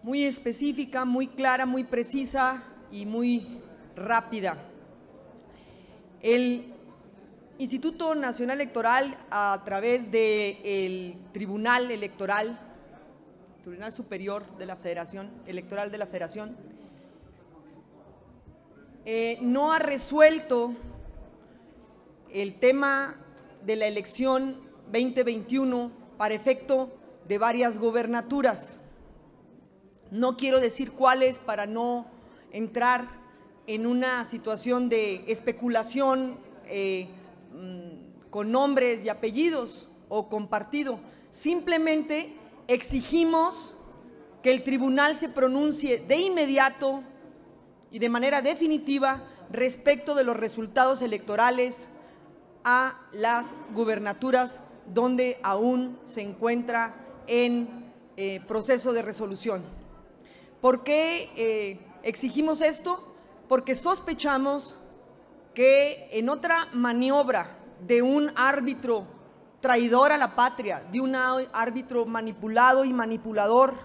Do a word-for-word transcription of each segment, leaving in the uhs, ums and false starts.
muy específica, muy clara, muy precisa y muy rápida. El Instituto Nacional Electoral, a través del Tribunal Electoral, Tribunal Superior de la Federación, Electoral de la Federación, eh, no ha resuelto el tema de la elección veinte veintiuno para efecto de varias gobernaturas. No quiero decir cuáles para no entrar en una situación de especulación eh, con nombres y apellidos o con partido. Simplemente exigimos que el tribunal se pronuncie de inmediato y de manera definitiva respecto de los resultados electorales a las gubernaturas donde aún se encuentra en eh, proceso de resolución. ¿Por qué eh, exigimos esto? Porque sospechamos que en otra maniobra de un árbitro traidor a la patria, de un árbitro manipulado y manipulador,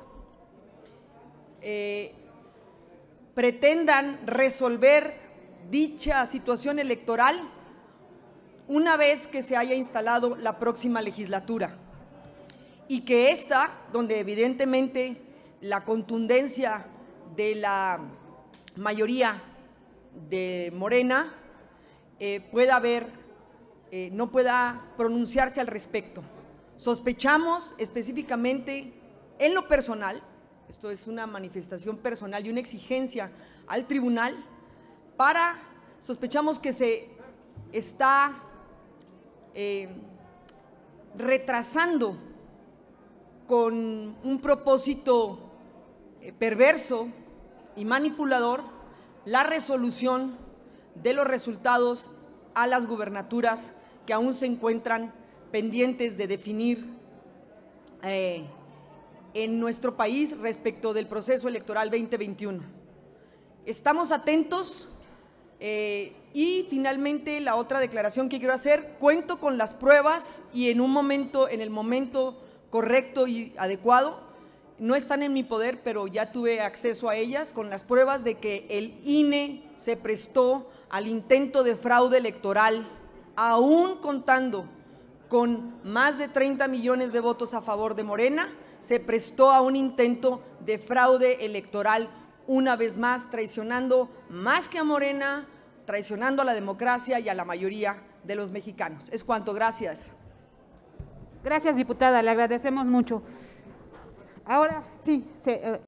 eh, pretendan resolver dicha situación electoral una vez que se haya instalado la próxima legislatura, y que esta, donde evidentemente la contundencia de la mayoría de Morena eh, pueda haber, eh, no pueda pronunciarse al respecto. Sospechamos específicamente, en lo personal, esto es una manifestación personal y una exigencia al tribunal, para, sospechamos que se está eh, retrasando con un propósito eh, perverso y manipulador la resolución de los resultados a las gubernaturas que aún se encuentran pendientes de definir eh, en nuestro país respecto del proceso electoral veinte veintiuno. Estamos atentos eh, y finalmente la otra declaración que quiero hacer: cuento con las pruebas y en un momento, en el momento correcto y adecuado, no están en mi poder, pero ya tuve acceso a ellas, con las pruebas de que el I N E se prestó al intento de fraude electoral, aún contando con más de treinta millones de votos a favor de Morena, se prestó a un intento de fraude electoral, una vez más traicionando más que a Morena, traicionando a la democracia y a la mayoría de los mexicanos. Es cuanto, gracias. Gracias, diputada, le agradecemos mucho. Ahora sí, se, eh,